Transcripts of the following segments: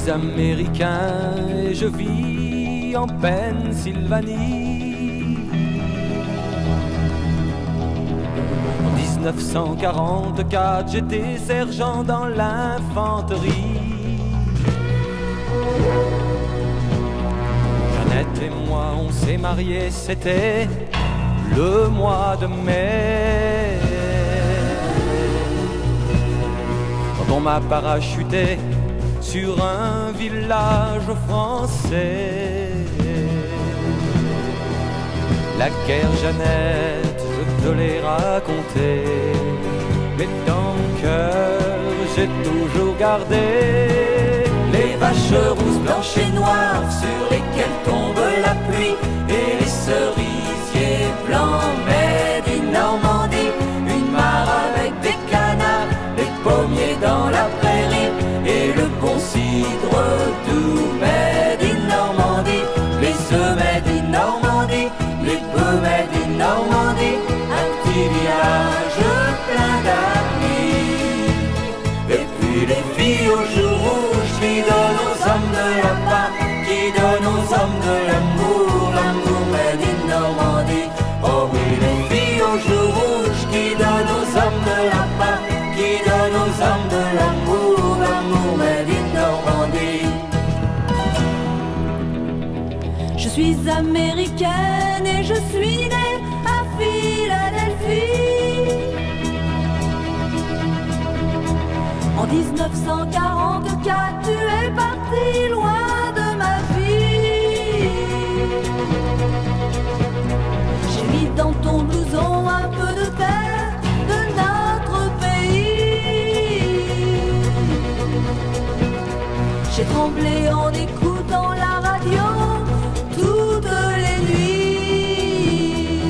suis américain et je vis en Pennsylvanie. En 1944, j'étais sergent dans l'infanterie. Jeannette et moi, on s'est mariés, c'était le mois de mai. Quand on m'a parachuté sur un village français. La guerre, Jeannette, je te l'ai raconté, mais dans mon cœur, j'ai toujours gardé les vaches rousses, blanches et noires sur lesquelles tombe la pluie, et les cerisiers blancs, mais du Normandie, une mare avec des canards, des pommiers dans la prairie, et le bon cidre doux, mais du Normandie, les œufs, mais du Normandie, les bœufs, mais du Normandie, un petit village plein d'amis. Et puis les filles aux joues rouges qui donnent aux hommes de la part, qui donnent aux hommes de l'amour, l'amour, mais du Normandie. Oh oui, les filles aux joues rouges qui donnent aux hommes de la part, qui donnent aux hommes de l'amour, l'amour, mais du Normandie. Je suis américaine et je suis née à Philadelphie. En 1944, tu es parti loin de ma vie. J'ai mis dans ton blouson un peu de terre de notre pays. J'ai tremblé en écoutant la radio toutes les nuits.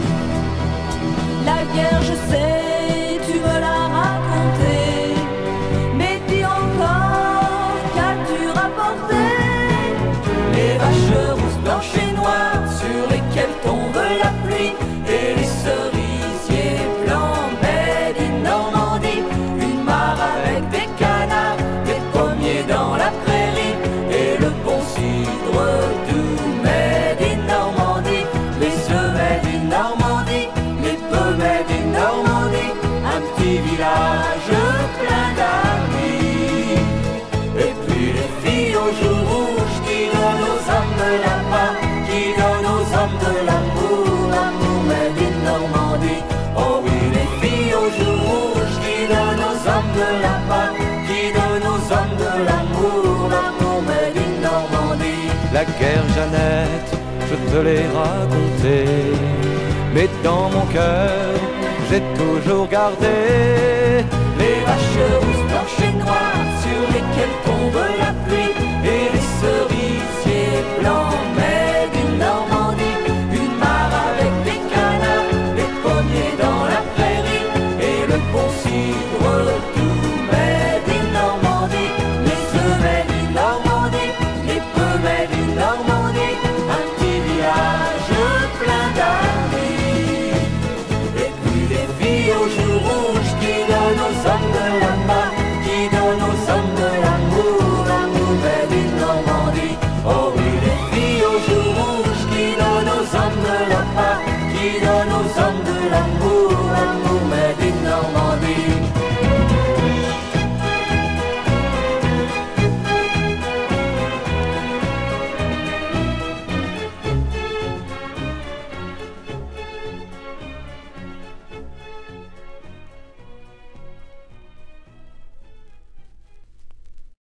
La guerre, je sais, tu me l'as raconté, mais dis encore, qu'as-tu rapporté? Les vaches rousses, blanches et noires sur lesquelles tombe la pluie, et les cerisiers blancs, mais du Normandie, une mare avec des canards, des pommiers dans la prairie, et le bon cidre doux, mais du Normandie, les œufs, mais du Normandie, les bœufs, mais du Normandie, un petit village plein d'amis. Et puis les filles aux joues rouges qui donnent aux hommes de la part, qui donnent aux hommes de l'amour, l'amour, mais du Normandie. Oh oui, les filles aux joues rouges qui donnent aux hommes de la part, qui donnent aux hommes de l'amour, l'amour, mais du Normandie. La guerre, Jeannette, je te l'ai raconté, mais dans mon cœur, j'ai toujours gardé les vaches rousses, blanches et noires sur lesquelles tombe la pluie, et les cerisiers blancs, mais du Normandie, une mare avec des canards, des pommiers dans la prairie, et le bon cidre doux, mais du Normandie, les œufs, mais du Normandie, les bœufs, mais du Normandie, un petit village plein d'amis. Et puis les filles aux joues rouges qui donnent aux hommes de la